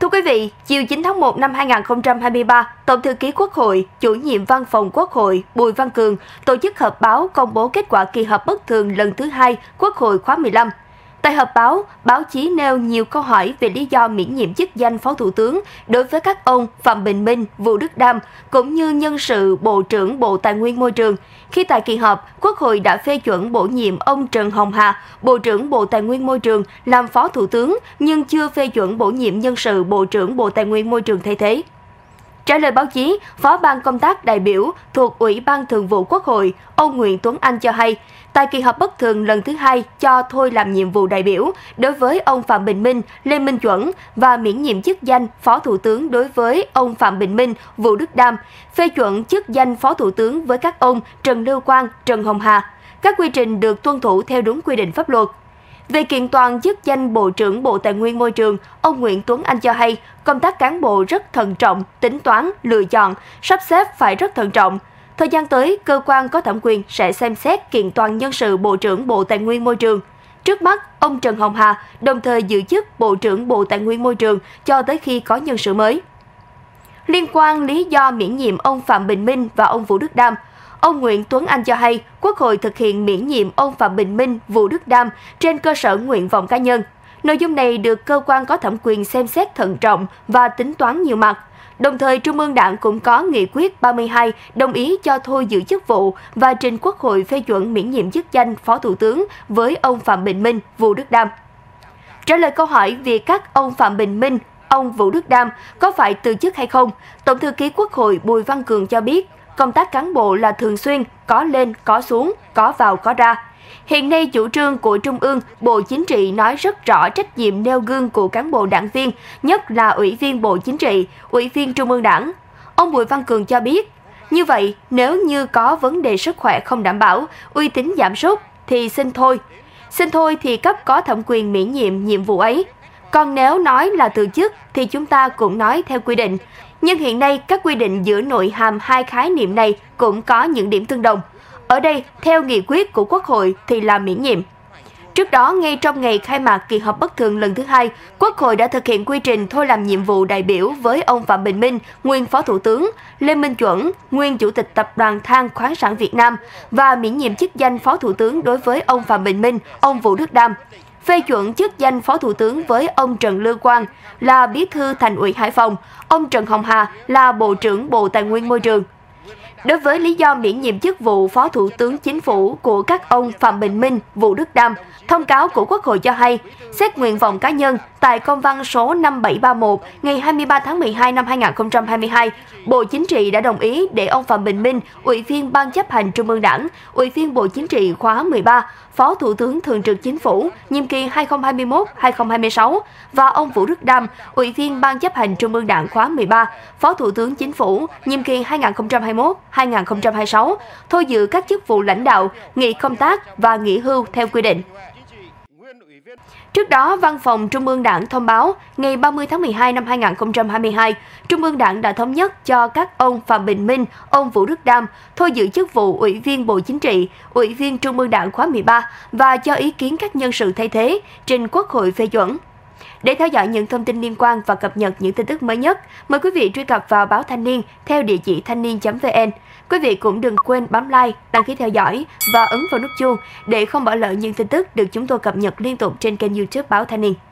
quý vị, chiều 9 tháng 1 năm 2023, Tổng thư ký Quốc hội, Chủ nhiệm Văn phòng Quốc hội Bùi Văn Cường tổ chức họp báo công bố kết quả kỳ họp bất thường lần thứ 2 Quốc hội khóa 15. Tại họp báo, báo chí nêu nhiều câu hỏi về lý do miễn nhiệm chức danh Phó Thủ tướng đối với các ông Phạm Bình Minh, Vũ Đức Đam, cũng như nhân sự Bộ trưởng Bộ Tài nguyên Môi trường. Khi tại kỳ họp, Quốc hội đã phê chuẩn bổ nhiệm ông Trần Hồng Hà, Bộ trưởng Bộ Tài nguyên Môi trường làm Phó Thủ tướng, nhưng chưa phê chuẩn bổ nhiệm nhân sự Bộ trưởng Bộ Tài nguyên Môi trường thay thế. Trả lời báo chí, Phó ban công tác đại biểu thuộc Ủy ban Thường vụ Quốc hội, ông Nguyễn Tuấn Anh cho hay, tại kỳ họp bất thường lần thứ 2 cho thôi làm nhiệm vụ đại biểu đối với ông Phạm Bình Minh, Lê Minh Chuẩn và miễn nhiệm chức danh Phó Thủ tướng đối với ông Phạm Bình Minh, Vũ Đức Đam, phê chuẩn chức danh Phó Thủ tướng với các ông Trần Lưu Quang, Trần Hồng Hà. Các quy trình được tuân thủ theo đúng quy định pháp luật. Về kiện toàn chức danh Bộ trưởng Bộ Tài nguyên Môi trường, ông Nguyễn Tuấn Anh cho hay, công tác cán bộ rất thận trọng, tính toán, lựa chọn, sắp xếp phải rất thận trọng. Thời gian tới, cơ quan có thẩm quyền sẽ xem xét kiện toàn nhân sự Bộ trưởng Bộ Tài nguyên Môi trường. Trước mắt, ông Trần Hồng Hà đồng thời giữ chức Bộ trưởng Bộ Tài nguyên Môi trường cho tới khi có nhân sự mới. Liên quan lý do miễn nhiệm ông Phạm Bình Minh và ông Vũ Đức Đam, ông Nguyễn Tuấn Anh cho hay, Quốc hội thực hiện miễn nhiệm ông Phạm Bình Minh, Vũ Đức Đam trên cơ sở nguyện vọng cá nhân. Nội dung này được cơ quan có thẩm quyền xem xét thận trọng và tính toán nhiều mặt. Đồng thời, Trung ương Đảng cũng có nghị quyết 32 đồng ý cho thôi giữ chức vụ và trình Quốc hội phê chuẩn miễn nhiệm chức danh Phó Thủ tướng với ông Phạm Bình Minh, Vũ Đức Đam. Trả lời câu hỏi về các ông Phạm Bình Minh, ông Vũ Đức Đam có phải từ chức hay không, Tổng thư ký Quốc hội Bùi Văn Cường cho biết, công tác cán bộ là thường xuyên, có lên, có xuống, có vào, có ra. Hiện nay, chủ trương của Trung ương, Bộ Chính trị nói rất rõ trách nhiệm nêu gương của cán bộ đảng viên, nhất là Ủy viên Bộ Chính trị, Ủy viên Trung ương Đảng. Ông Bùi Văn Cường cho biết, như vậy, nếu như có vấn đề sức khỏe không đảm bảo, uy tín giảm sút, thì xin thôi. Xin thôi thì cấp có thẩm quyền miễn nhiệm vụ ấy. Còn nếu nói là từ chức thì chúng ta cũng nói theo quy định. Nhưng hiện nay, các quy định giữa nội hàm hai khái niệm này cũng có những điểm tương đồng. Ở đây, theo nghị quyết của Quốc hội thì là miễn nhiệm. Trước đó, ngay trong ngày khai mạc kỳ họp bất thường lần thứ 2, Quốc hội đã thực hiện quy trình thôi làm nhiệm vụ đại biểu với ông Phạm Bình Minh, nguyên Phó Thủ tướng, Lê Minh Chuẩn, nguyên Chủ tịch Tập đoàn Than khoáng sản Việt Nam và miễn nhiệm chức danh Phó Thủ tướng đối với ông Phạm Bình Minh, ông Vũ Đức Đam. Phê chuẩn chức danh Phó Thủ tướng với ông Trần Lưu Quang là Bí thư Thành ủy Hải Phòng, ông Trần Hồng Hà là Bộ trưởng Bộ Tài nguyên Môi trường. Đối với lý do miễn nhiệm chức vụ Phó Thủ tướng Chính phủ của các ông Phạm Bình Minh, Vũ Đức Đam, thông cáo của Quốc hội cho hay, xét nguyện vọng cá nhân tại công văn số 5731 ngày 23 tháng 12 năm 2022, Bộ Chính trị đã đồng ý để ông Phạm Bình Minh, Ủy viên Ban chấp hành Trung ương Đảng, Ủy viên Bộ Chính trị khóa 13, Phó Thủ tướng Thường trực Chính phủ, nhiệm kỳ 2021-2026 và ông Vũ Đức Đam, Ủy viên Ban chấp hành Trung ương Đảng khóa 13, Phó Thủ tướng Chính phủ, nhiệm kỳ 2021-2026, thôi giữ các chức vụ lãnh đạo, nghỉ công tác và nghỉ hưu theo quy định. Trước đó, Văn phòng Trung ương Đảng thông báo, ngày 30 tháng 12 năm 2022, Trung ương Đảng đã thống nhất cho các ông Phạm Bình Minh, ông Vũ Đức Đam thôi giữ chức vụ Ủy viên Bộ Chính trị, Ủy viên Trung ương Đảng khóa 13 và cho ý kiến các nhân sự thay thế, trình Quốc hội phê chuẩn. Để theo dõi những thông tin liên quan và cập nhật những tin tức mới nhất, mời quý vị truy cập vào báo Thanh niên theo địa chỉ thanhniên.vn. Quý vị cũng đừng quên bấm like, đăng ký theo dõi và ấn vào nút chuông để không bỏ lỡ những tin tức được chúng tôi cập nhật liên tục trên kênh YouTube báo Thanh niên.